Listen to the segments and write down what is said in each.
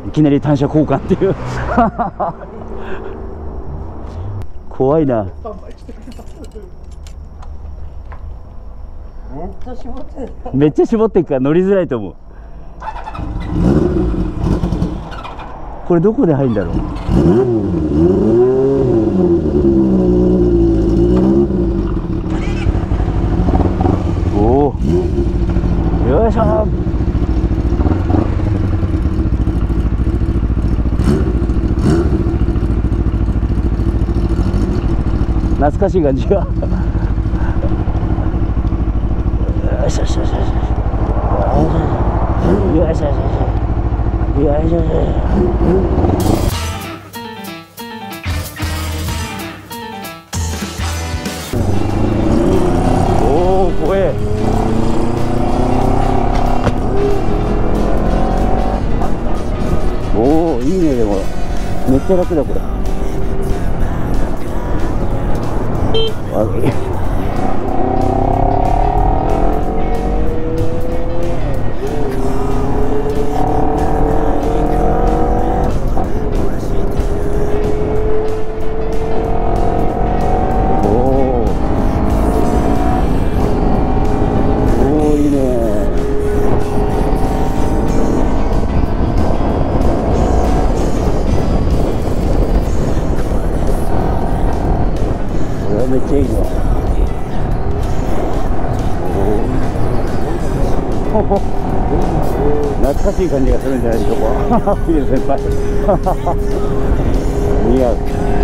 いきなり単車交換っていう怖いな。めっちゃ絞ってっから乗りづらいと思う。これどこで入るんだろう。おお、よいしょ。懐かしい感じがよいしょよいしょよいしょよいしょよいしょよいしょ。おお、怖え。おお、いいね。でもめっちゃ楽だこれ。悪い。めっちゃいいわ。懐かしい感じがするんじゃないでしょうか。ヒデ先輩似合う。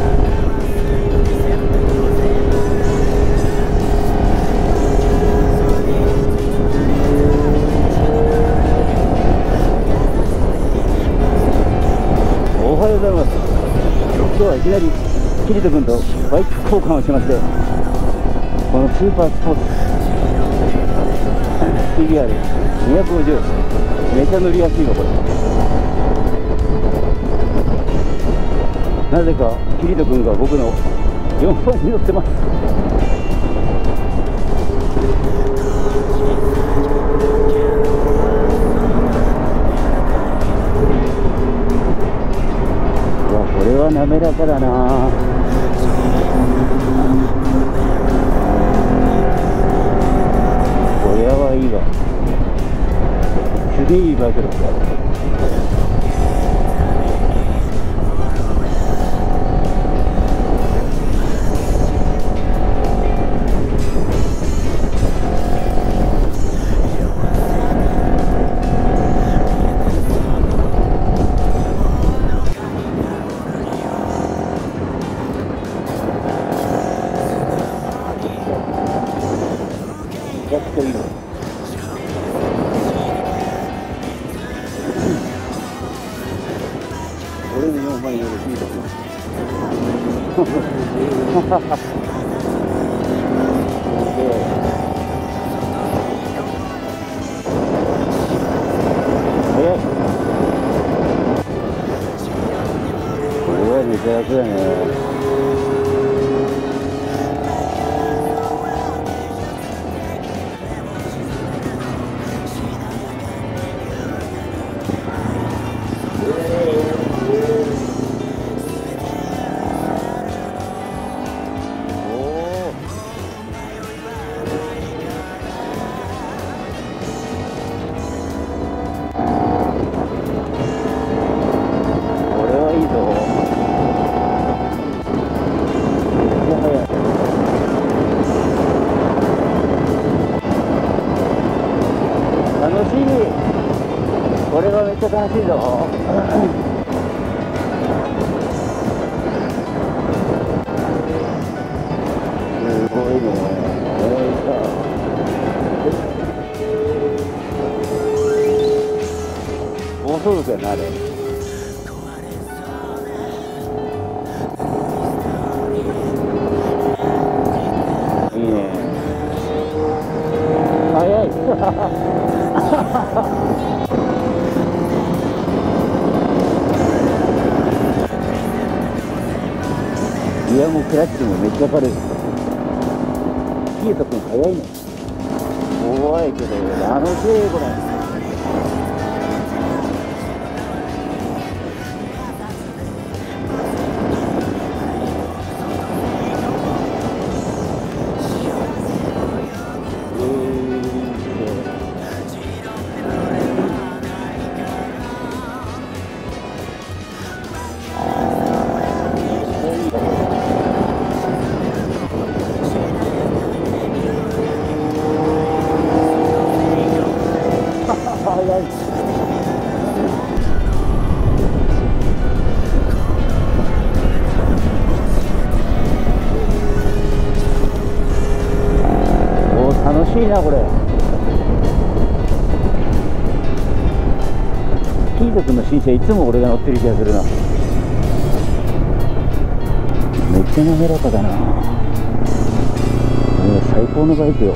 おはようございます。今日はいきなりキリト君とバイク交換をしまして、このスーパースポーツ TBR250 めちゃ乗りやすいわこれ。なぜかキリト君が僕の4本に乗ってます。うわ、これは滑らかだな。これはいいわ。すげえいいバイクだった。めちゃくちゃいいの。俺の4枚よりいいと思う。早い。これはめちゃ楽だね。楽しい。これはめっちゃ楽しいぞ。すごいね。暴走族やなあれ。いいね。速い。いや、もうクラッチもめっちゃ軽い。キエト君速いね。怖いけど楽しいこれ。 しいなこれ。キート君の新車いつも俺が乗ってる気がするな。めっちゃ滑らかだな。これは最高のバイクよ。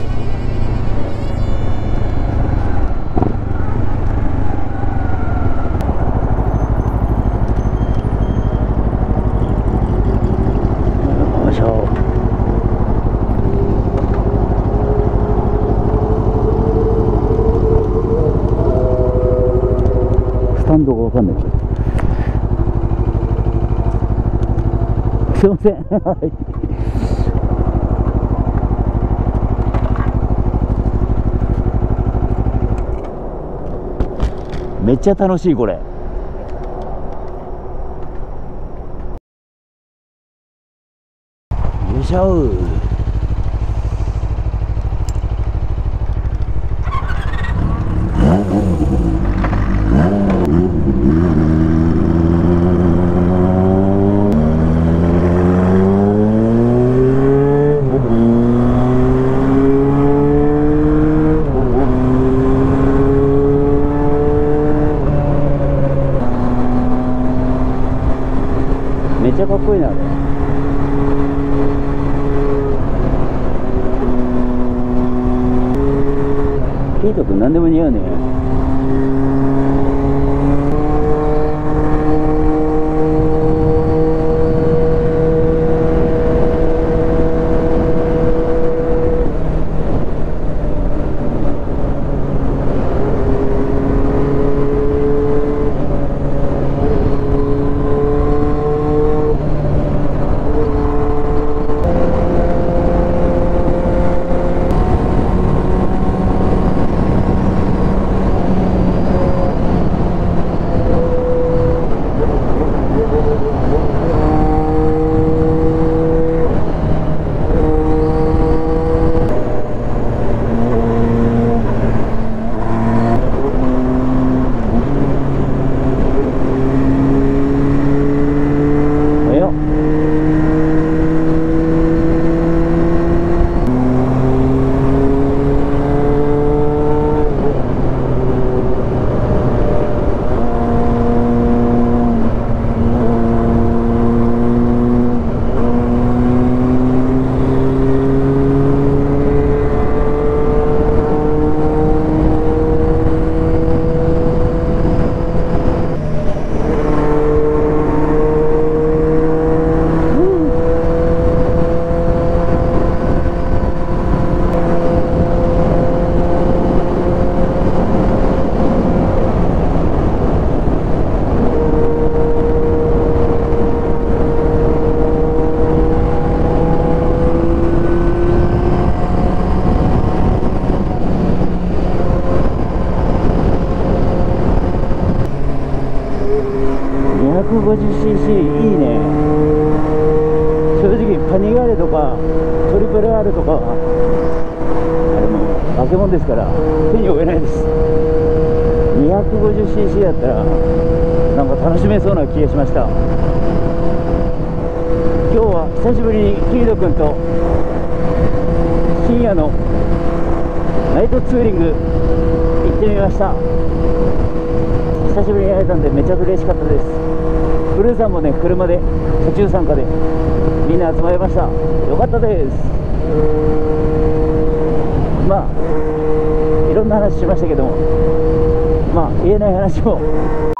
よいしょ。スタンドがわかんない。すいません。はい。めっちゃ楽しいこれ。よいしょ。めっちゃかっこいいなあれ。ケイト君何でも似合うね。250cc いいね。正直パニガーレとかトリプル R とかあれも化け物ですから手に負えないです。 250cc だったらなんか楽しめそうな気がしました。今日は久しぶりにキリド君と深夜のナイトツーリング行ってみました。久しぶりに会えたんでめちゃ嬉しかったです。ブルーさんもね、車で途中参加でみんな集まりました。よかったです。まあいろんな話しましたけども、まあ言えない話も